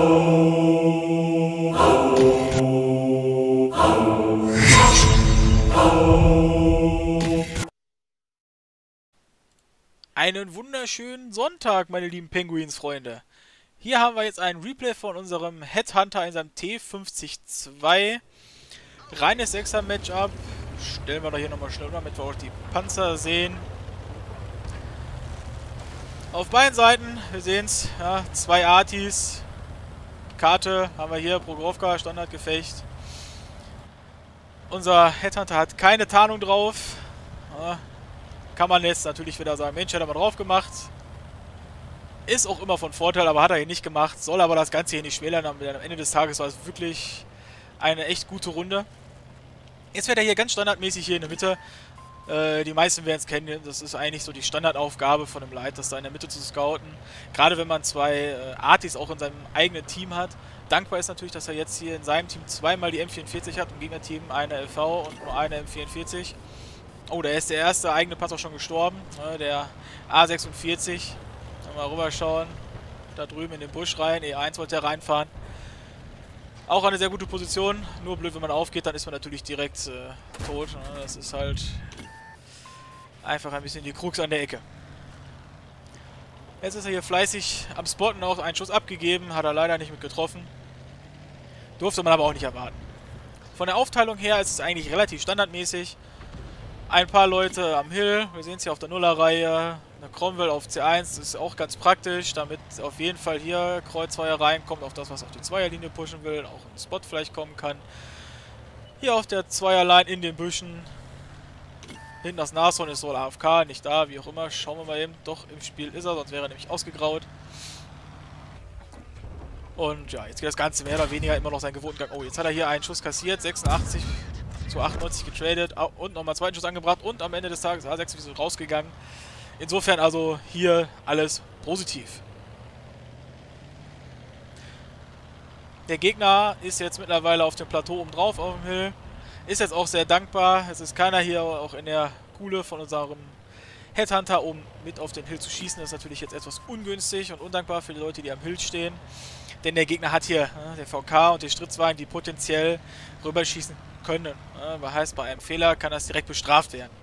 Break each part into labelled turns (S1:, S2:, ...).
S1: Einen wunderschönen Sonntag, meine lieben Penguins-Freunde. Hier haben wir jetzt ein Replay von unserem Headhunter in seinem T-50-2. Reines 6er-Matchup. Stellen wir doch hier nochmal schnell um, damit wir auch die Panzer sehen. Auf beiden Seiten, wir sehen es, ja, zwei Artis. Karte haben wir hier, Progrovka, Standardgefecht. Unser Headhunter hat keine Tarnung drauf. Ja, kann man jetzt natürlich wieder sagen, Mensch, hat er mal drauf gemacht. Ist auch immer von Vorteil, aber hat er hier nicht gemacht. Soll aber das Ganze hier nicht schmälern. Am Ende des Tages war es wirklich eine echt gute Runde. Jetzt wird er hier ganz standardmäßig hier in der Mitte. Die meisten werden es kennen. Das ist eigentlich so die Standardaufgabe von einem Leiter, das da in der Mitte zu scouten. Gerade wenn man zwei Artis auch in seinem eigenen Team hat. Dankbar ist natürlich, dass er jetzt hier in seinem Team zweimal die M44 hat. Im Gegnerteam eine LV und nur eine M44. Oh, da ist der erste eigene Pass auch schon gestorben. Der A46. Mal rüberschauen. Da drüben in den Busch rein. E1 wollte er reinfahren. Auch eine sehr gute Position. Nur blöd, wenn man aufgeht, dann ist man natürlich direkt tot. Das ist halt einfach ein bisschen die Krux an der Ecke. Jetzt ist er hier fleißig am Spotten, auch einen Schuss abgegeben. Hat er leider nicht mit getroffen. Durfte man aber auch nicht erwarten. Von der Aufteilung her ist es eigentlich relativ standardmäßig. Ein paar Leute am Hill. Wir sehen es hier auf der Nullerreihe. Eine Cromwell auf C1, das ist auch ganz praktisch, damit auf jeden Fall hier Kreuzfeuer reinkommt, auf das, was auf die Zweierlinie pushen will, auch ein Spot vielleicht kommen kann. Hier auf der Zweierline in den Büschen. Hinten das Nashorn ist wohl AFK, nicht da, wie auch immer. Schauen wir mal eben. Doch, im Spiel ist er, sonst wäre er nämlich ausgegraut. Und ja, jetzt geht das Ganze mehr oder weniger immer noch seinen gewohnten Gang. Oh, jetzt hat er hier einen Schuss kassiert, 86 zu 98 getradet und nochmal einen zweiten Schuss angebracht und am Ende des Tages A6 rausgegangen. Insofern also hier alles positiv. Der Gegner ist jetzt mittlerweile auf dem Plateau oben drauf auf dem Hill. Ist jetzt auch sehr dankbar. Es ist keiner hier auch in der Kuhle von unserem Headhunter, um mit auf den Hill zu schießen. Das ist natürlich jetzt etwas ungünstig und undankbar für die Leute, die am Hill stehen. Denn der Gegner hat hier der VK und die Stritzwagen, die potenziell rüberschießen können. Das heißt, bei einem Fehler kann das direkt bestraft werden.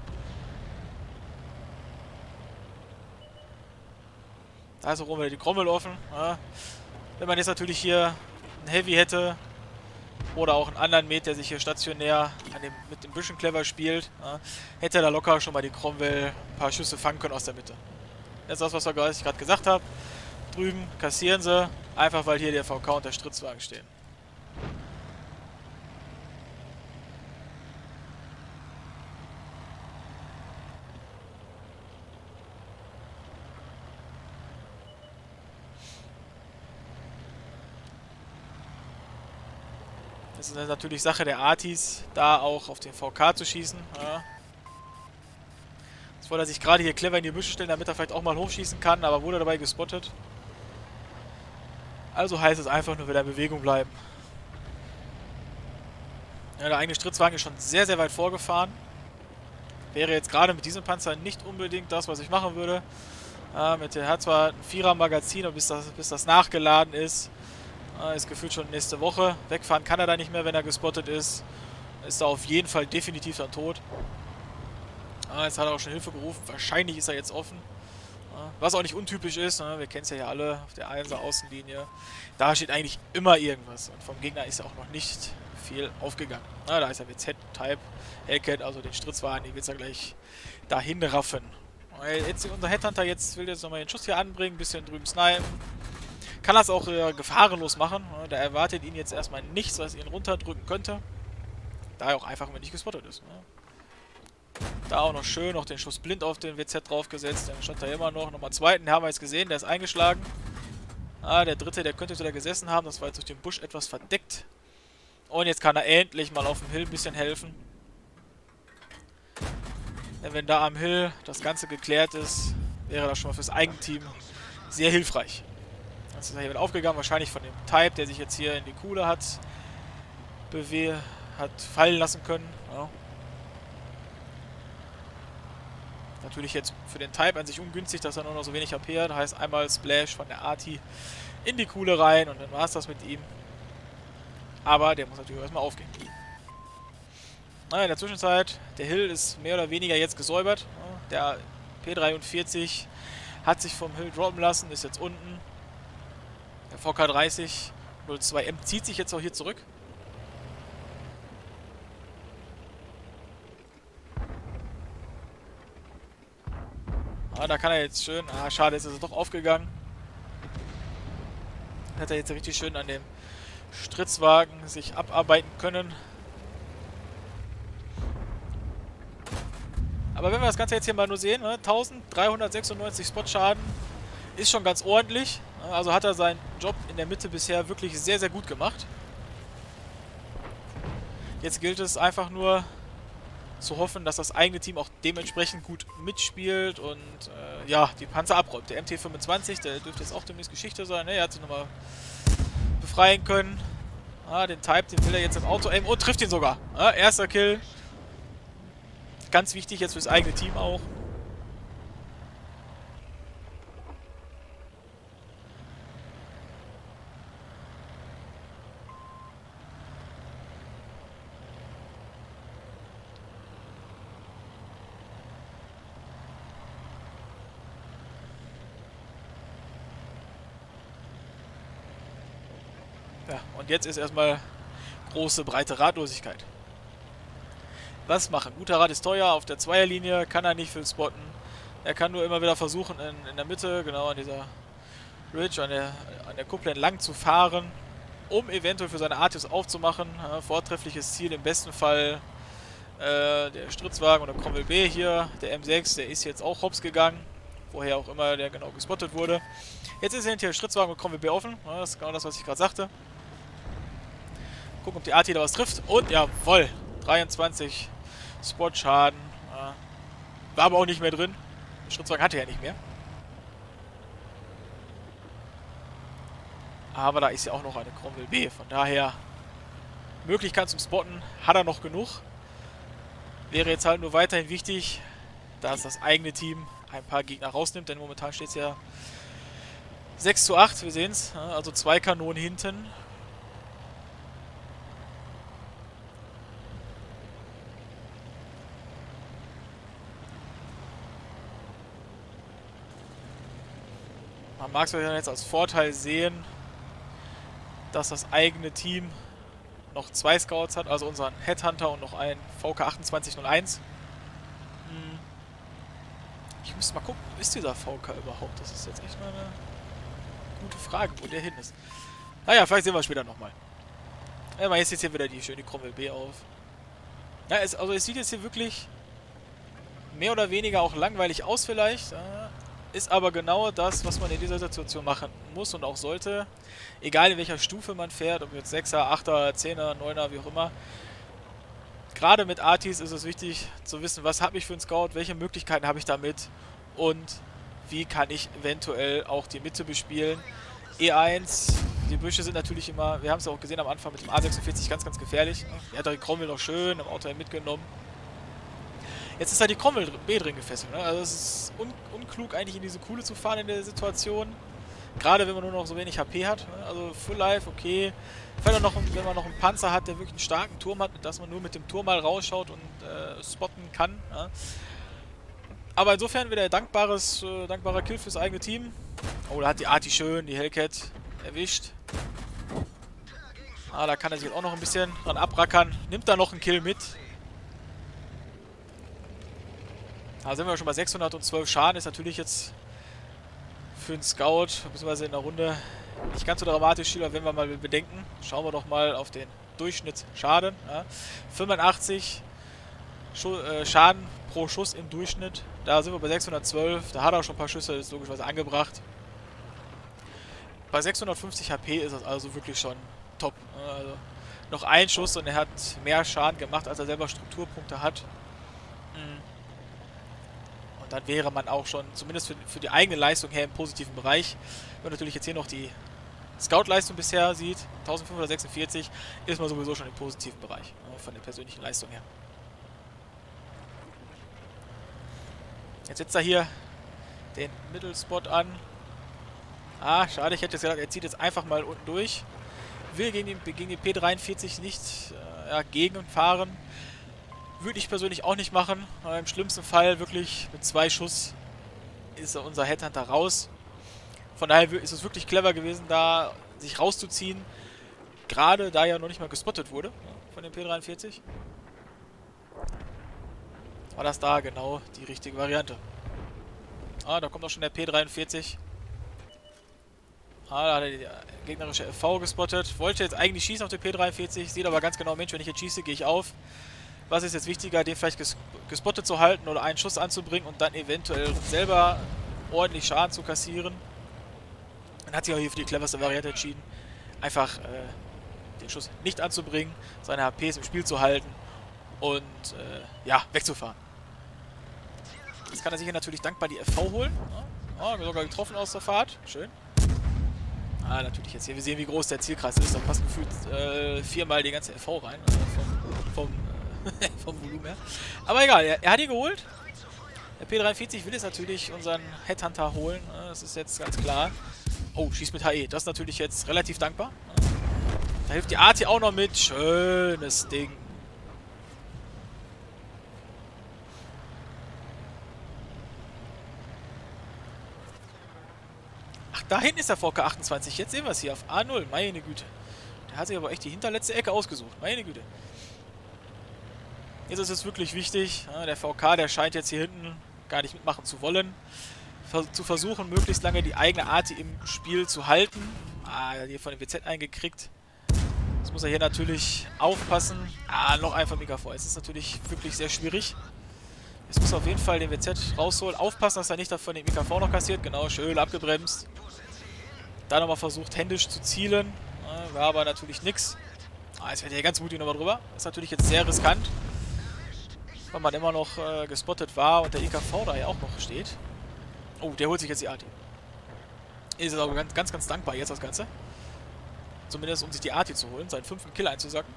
S1: Da ist auch oben wieder die Cromwell offen. Ja. Wenn man jetzt natürlich hier einen Heavy hätte oder auch einen anderen Med, der sich hier stationär mit dem Büschen clever spielt, ja, hätte er da locker schon mal die Cromwell ein paar Schüsse fangen können aus der Mitte. Das ist das, was ich gerade gesagt habe. Drüben kassieren sie, einfach weil hier der VK und der Stritzwagen stehen. Das ist natürlich Sache der Artis, da auch auf den VK zu schießen. Ja. Jetzt wollte er sich gerade hier clever in die Büsche stellen, damit er vielleicht auch mal hochschießen kann, aber wurde dabei gespottet. Also heißt es einfach nur wieder in Bewegung bleiben. Ja, der eigene Stritzwagen ist schon sehr, sehr weit vorgefahren. Wäre jetzt gerade mit diesem Panzer nicht unbedingt das, was ich machen würde. Er hat zwar ein 4er-Magazin, aber bis das nachgeladen ist gefühlt schon nächste Woche. Wegfahren kann er da nicht mehr, wenn er gespottet ist. Ist er auf jeden Fall definitiv dann tot. Jetzt hat er auch schon Hilfe gerufen. Wahrscheinlich ist er jetzt offen. Was auch nicht untypisch ist. Wir kennen es ja hier alle auf der 1er Außenlinie. Da steht eigentlich immer irgendwas. Und vom Gegner ist ja auch noch nicht viel aufgegangen. Da ist er WZ-Type Hellcat, also den Stritzwagen. Die wird er gleich dahin raffen. Jetzt unser Headhunter will jetzt nochmal den Schuss hier anbringen. Ein bisschen drüben snipen. Kann das auch gefahrenlos machen. Da erwartet ihn jetzt erstmal nichts, was ihn runterdrücken könnte. Da er auch einfach nicht gespottet ist. Da auch noch schön noch den Schuss blind auf den WZ draufgesetzt. Dann stand da immer noch. Nochmal zweiten, den haben wir jetzt gesehen. Der ist eingeschlagen. Der dritte, der könnte wieder gesessen haben. Das war jetzt durch den Busch etwas verdeckt. Und jetzt kann er endlich mal auf dem Hill ein bisschen helfen. Denn wenn da am Hill das Ganze geklärt ist, wäre das schon mal fürs Eigenteam sehr hilfreich. Das ist ja hier wieder aufgegangen, wahrscheinlich von dem Type, der sich jetzt hier in die Kuhle hat fallen lassen können. Ja. Natürlich jetzt für den Type an sich ungünstig, dass er nur noch so wenig HP hat. Heißt einmal Splash von der Arti in die Kuhle rein und dann war es das mit ihm. Aber der muss natürlich erstmal aufgehen. Naja, in der Zwischenzeit, der Hill ist mehr oder weniger jetzt gesäubert. Der P43 hat sich vom Hill droppen lassen, ist jetzt unten. Der VK30 02M zieht sich jetzt auch hier zurück. Da kann er jetzt schön... schade, jetzt ist er doch aufgegangen. Hätte er jetzt richtig schön an dem Stritzwagen sich abarbeiten können. Aber wenn wir das Ganze jetzt hier mal nur sehen, 1396 Spotschaden ist schon ganz ordentlich. Also hat er seinen Job in der Mitte bisher wirklich sehr, sehr gut gemacht. Jetzt gilt es einfach nur zu hoffen, dass das eigene Team auch dementsprechend gut mitspielt und ja, die Panzer abräumt. Der MT25, der dürfte jetzt auch demnächst Geschichte sein. Ne? Er hat sich nochmal befreien können. Den Type, den will er jetzt im Auto aimen und trifft ihn sogar. Erster Kill. Ganz wichtig jetzt fürs eigene Team auch. Ja, und jetzt ist erstmal große, breite Ratlosigkeit. Was machen? Guter Rat ist teuer, auf der Zweierlinie kann er nicht viel spotten. Er kann nur immer wieder versuchen, in der Mitte, genau an dieser Ridge, an der Kuppel entlang zu fahren, um eventuell für seine Artis aufzumachen. Vortreffliches Ziel, im besten Fall der Stritzwagen oder Cromwell B hier, der M6, der ist jetzt auch hops gegangen, woher auch immer der genau gespottet wurde. Jetzt ist hinter Stritzwagen und Cromwell B offen, das ist genau das, was ich gerade sagte. Gucken, ob die Arti da was trifft und jawohl, 23 Spotschaden. War aber auch nicht mehr drin. Der Stritzwagen hatte er ja nicht mehr. Aber da ist ja auch noch eine Cromwell B. Von daher, Möglichkeit zum Spotten hat er noch genug. Wäre jetzt halt nur weiterhin wichtig, dass das eigene Team ein paar Gegner rausnimmt. Denn momentan steht es ja 6:8. Wir sehen es. Also 2 Kanonen hinten. Man mag es jetzt als Vorteil sehen, dass das eigene Team noch 2 Scouts hat, also unseren Headhunter und noch einen VK2801. Ich muss mal gucken, wo ist dieser VK überhaupt? Das ist jetzt echt mal eine gute Frage, wo der hin ist. Naja, vielleicht sehen wir später nochmal. Ja, jetzt hier wieder die schöne Cromwell B auf. Ja, also es sieht jetzt hier wirklich mehr oder weniger auch langweilig aus vielleicht. Ist aber genau das, was man in dieser Situation machen muss und auch sollte. Egal in welcher Stufe man fährt, ob jetzt 6er, 8er, 10er, 9er, wie auch immer. Gerade mit Artis ist es wichtig zu wissen, was habe ich für einen Scout, welche Möglichkeiten habe ich damit und wie kann ich eventuell auch die Mitte bespielen. E1, die Büsche sind natürlich immer, wir haben es ja auch gesehen am Anfang mit dem A46, ganz, ganz gefährlich. Er hat die Cromwell noch schön im Auto mitgenommen. Jetzt ist halt die Cromwell B drin gefesselt. Ne? Also es ist unklug eigentlich in diese Kuhle zu fahren in der Situation. Gerade wenn man nur noch so wenig HP hat. Ne? Also Full Life, okay. Wenn man noch einen Panzer hat, der wirklich einen starken Turm hat, dass man nur mit dem Turm mal rausschaut und spotten kann. Ne? Aber insofern wieder ein dankbarer Kill fürs eigene Team. Oh, da hat die Arti schön die Hellcat erwischt. Da kann er sich jetzt auch noch ein bisschen dran abrackern. Nimmt da noch einen Kill mit. Da sind wir schon bei 612 Schaden. Ist natürlich jetzt für einen Scout, beziehungsweise in der Runde, nicht ganz so dramatisch, aber wenn wir mal bedenken, schauen wir doch mal auf den Durchschnittsschaden. Ja. 85 Schaden pro Schuss im Durchschnitt. Da sind wir bei 612. Da hat er auch schon ein paar Schüsse, ist logischerweise angebracht. Bei 650 HP ist das also wirklich schon top. Also noch ein Schuss und er hat mehr Schaden gemacht, als er selber Strukturpunkte hat. Und dann wäre man auch schon, zumindest für die eigene Leistung her, im positiven Bereich. Wenn man natürlich jetzt hier noch die Scout-Leistung bisher sieht, 1546, ist man sowieso schon im positiven Bereich, von der persönlichen Leistung her. Jetzt setzt er hier den Mittelspot an. Ah, schade, ich hätte jetzt gedacht, er zieht jetzt einfach mal unten durch. Will gegen die P43 nicht ja, gegenfahren. Würde ich persönlich auch nicht machen. Im schlimmsten Fall wirklich mit 2 Schuss ist unser Headhunter raus. Von daher ist es wirklich clever gewesen, da sich rauszuziehen. Gerade da ja noch nicht mal gespottet wurde von dem P43. War das da genau die richtige Variante. Ah, da kommt auch schon der P43. Ah, da hat er die gegnerische FV gespottet. Wollte jetzt eigentlich schießen auf den P43. Sieht aber ganz genau, Mensch, wenn ich jetzt schieße, gehe ich auf. Was ist jetzt wichtiger, den vielleicht gespottet zu halten oder einen Schuss anzubringen und dann eventuell selber ordentlich Schaden zu kassieren. Dann hat sich auch hier für die cleverste Variante entschieden. Einfach den Schuss nicht anzubringen, seine HPs im Spiel zu halten und ja, wegzufahren. Jetzt kann er sich hier natürlich dankbar die FV holen. Oh, sogar getroffen aus der Fahrt. Schön. Ah, natürlich jetzt hier. Wir sehen, wie groß der Zielkreis ist. Da passt gefühlt 4-mal die ganze FV rein. Vom Volumen her. Aber egal, er hat ihn geholt. Der P43 will jetzt natürlich unseren Headhunter holen. Das ist jetzt ganz klar. Oh, schießt mit HE. Das ist natürlich jetzt relativ dankbar. Da hilft die Arti auch noch mit. Schönes Ding. Ach, da hinten ist der VK 28. Jetzt sehen wir es hier auf A0. Meine Güte. Der hat sich aber echt die hinterletzte Ecke ausgesucht. Meine Güte. Jetzt ist es wirklich wichtig. Der VK, der scheint jetzt hier hinten gar nicht mitmachen zu wollen. Zu versuchen, möglichst lange die eigene Arti im Spiel zu halten. Ah, er hat hier von dem WZ eingekriegt. Jetzt muss er hier natürlich aufpassen. Ah, noch ein vom IKV. Es ist natürlich wirklich sehr schwierig. Jetzt muss er auf jeden Fall den WZ rausholen. Aufpassen, dass er nicht davon den IKV noch kassiert. Genau, schön abgebremst. Dann nochmal versucht, händisch zu zielen. War aber natürlich nichts. Ah, jetzt wird er hier ganz mutig nochmal drüber. Das ist natürlich jetzt sehr riskant. Weil man immer noch gespottet war und der IKV da ja auch noch steht. Oh, der holt sich jetzt die Arti. Ist aber ganz, ganz dankbar jetzt das Ganze. Zumindest um sich die Arti zu holen, seinen 5. Kill einzusacken.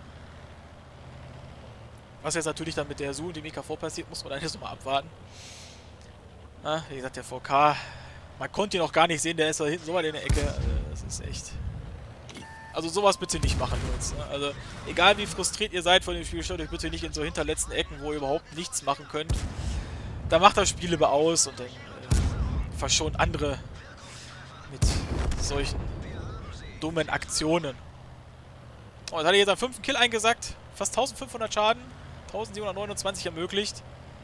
S1: Was jetzt natürlich dann mit der Su und dem IKV passiert, muss man dann jetzt nochmal abwarten. Na, wie gesagt, der VK, man konnte ihn auch gar nicht sehen, der ist da hinten so weit in der Ecke. Das ist echt... Also sowas bitte nicht machen, Jungs. Also egal wie frustriert ihr seid von dem Spiel, stellt euch bitte nicht in so hinterletzten Ecken, wo ihr überhaupt nichts machen könnt. Da macht das Spiel lieber aus und dann verschont andere mit solchen dummen Aktionen. Oh, jetzt hat er jetzt einen 5. Kill eingesackt. Fast 1500 Schaden. 1729 ermöglicht.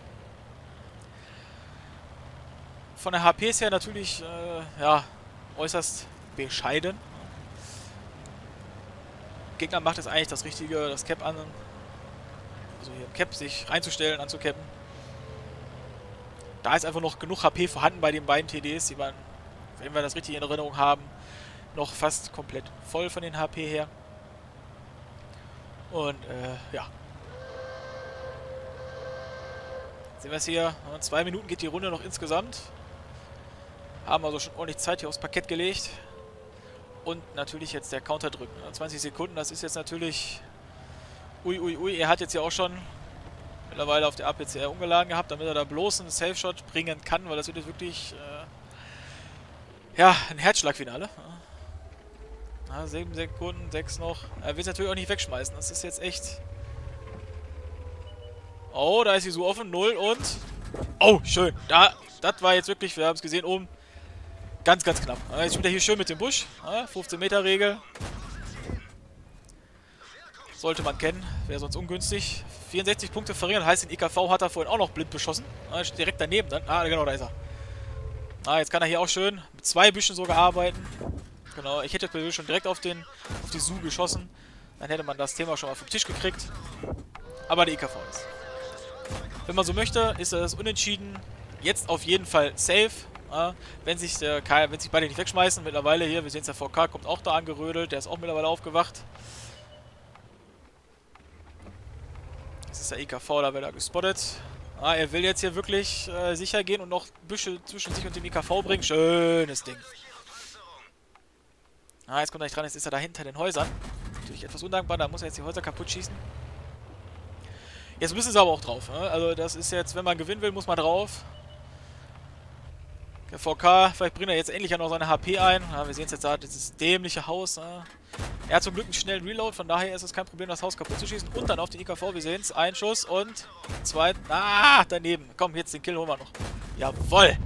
S1: Von der HPs her natürlich ja, äußerst bescheiden. Gegner macht es eigentlich das Richtige, das Cap an. Also hier im Cap sich reinzustellen, anzucappen. Da ist einfach noch genug HP vorhanden bei den beiden TDs, die waren, wenn wir das richtig in Erinnerung haben, noch fast komplett voll von den HP her. Und ja. Sehen wir es hier. 2 Minuten geht die Runde noch insgesamt. Haben also schon ordentlich Zeit hier aufs Parkett gelegt. Und natürlich jetzt der Counter drücken. 20 Sekunden, das ist jetzt natürlich... Ui, er hat jetzt ja auch schon mittlerweile auf der APCR umgeladen gehabt, damit er da bloß einen Safe-Shot bringen kann, weil das wird jetzt wirklich... ja, ein Herzschlagfinale. 7 Sekunden, 6 noch. Er will es natürlich auch nicht wegschmeißen. Das ist jetzt echt... Oh, da ist die so offen. 0 und... Oh, schön. Das war jetzt wirklich, wir haben es gesehen, oben. Ganz, ganz knapp. Jetzt spielt er hier schön mit dem Busch. 15-Meter-Regel. Sollte man kennen. Wäre sonst ungünstig. 64 Punkte verringern. Heißt, den IKV hat er vorhin auch noch blind beschossen. Direkt daneben dann. Ah, genau, da ist er. Jetzt kann er hier auch schön mit 2 Büschen sogar arbeiten. Genau, ich hätte jetzt schon direkt auf die Su geschossen. Dann hätte man das Thema schon mal vom Tisch gekriegt. Aber der IKV ist. Wenn man so möchte, ist das unentschieden. Jetzt auf jeden Fall safe. Wenn sich beide nicht wegschmeißen. Mittlerweile hier, wir sehen es, der VK kommt auch da angerödelt. Der ist auch mittlerweile aufgewacht. Das ist der IKV, da wird er gespottet. Er will jetzt hier wirklich sicher gehen und noch Büsche zwischen sich und dem IKV bringen. Schönes Ding. Jetzt kommt er nicht dran, jetzt ist er da hinter den Häusern. Natürlich etwas undankbar, da muss er jetzt die Häuser kaputt schießen. Jetzt müssen sie aber auch drauf. Also das ist jetzt, wenn man gewinnen will, muss man drauf. Der VK, vielleicht bringt er jetzt endlich ja noch seine HP ein. Ja, wir sehen es jetzt da, dieses dämliche Haus. Er hat zum Glück einen schnellen Reload, von daher ist es kein Problem, das Haus kaputt zu schießen. Und dann auf die IKV, wir sehen es. Ein Schuss und zweiten. Ah, daneben. Komm, jetzt den Kill holen wir noch. Jawoll.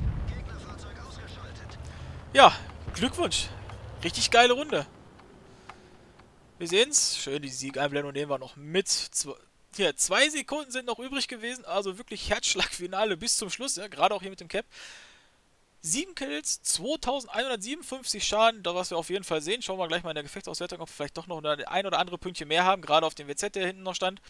S1: Ja, Glückwunsch. Richtig geile Runde. Wir sehen es. Schön, die Siegeinblendung nehmen wir noch mit. Hier, 2 Sekunden sind noch übrig gewesen. Also wirklich Herzschlagfinale bis zum Schluss. Ja, gerade auch hier mit dem Cap. 7 Kills, 2157 Schaden, da was wir auf jeden Fall sehen. Schauen wir gleich mal in der Gefechtsauswertung, ob wir vielleicht doch noch ein oder andere Pünktchen mehr haben, gerade auf dem WZ, der hinten noch stand.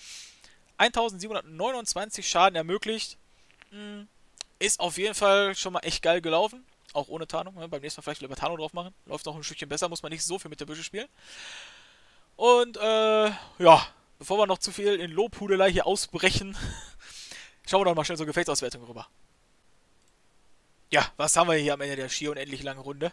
S1: 1729 Schaden ermöglicht. Ist auf jeden Fall schon mal echt geil gelaufen. Auch ohne Tarnung. Ne? Beim nächsten Mal vielleicht lieber Tarnung drauf machen. Läuft noch ein Stückchen besser, muss man nicht so viel mit der Büsche spielen. Und, ja, bevor wir noch zu viel in Lobhudelei hier ausbrechen, schauen wir doch mal schnell so Gefechtsauswertung rüber. Ja, was haben wir hier am Ende der schier unendlich langen Runde?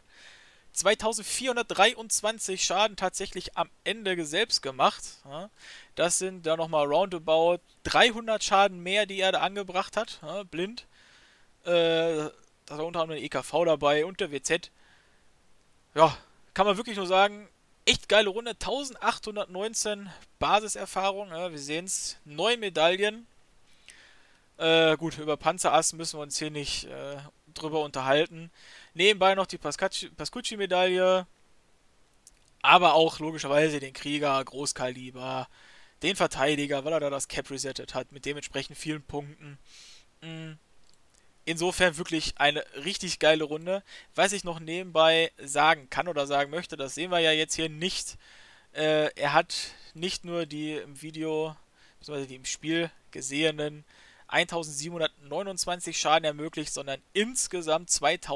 S1: 2423 Schaden tatsächlich am Ende selbst gemacht. Ja, das sind da nochmal roundabout 300 Schaden mehr, die er da angebracht hat. Ja, blind. Da war unter anderem eine EKV dabei und der WZ. Ja, kann man wirklich nur sagen, echt geile Runde. 1819 Basiserfahrung. Ja, wir sehen es. 9 Medaillen. Gut, über Panzerass müssen wir uns hier nicht drüber unterhalten. Nebenbei noch die Pascucci-Medaille, aber auch logischerweise den Krieger, Großkaliber, den Verteidiger, weil er da das Cap resettet hat, mit dementsprechend vielen Punkten. Insofern wirklich eine richtig geile Runde. Was ich noch nebenbei sagen kann oder sagen möchte, das sehen wir ja jetzt hier nicht. Er hat nicht nur die im Video, beziehungsweise die im Spiel gesehenen 1729 Schaden ermöglicht, sondern insgesamt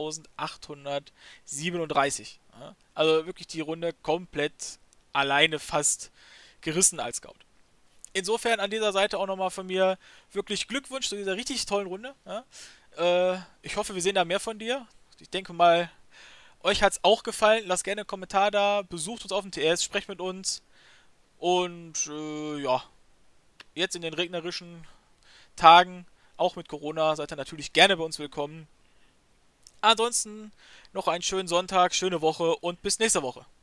S1: 2837. Ja? Also wirklich die Runde komplett alleine fast gerissen als Scout. Insofern an dieser Seite auch nochmal von mir wirklich Glückwunsch zu dieser richtig tollen Runde. Ja? Ich hoffe, wir sehen da mehr von dir. Ich denke mal, euch hat es auch gefallen. Lasst gerne einen Kommentar da. Besucht uns auf dem TS, sprecht mit uns. Und ja, jetzt in den regnerischen Tagen, auch mit Corona, seid ihr natürlich gerne bei uns willkommen. Ansonsten noch einen schönen Sonntag, schöne Woche und bis nächste Woche.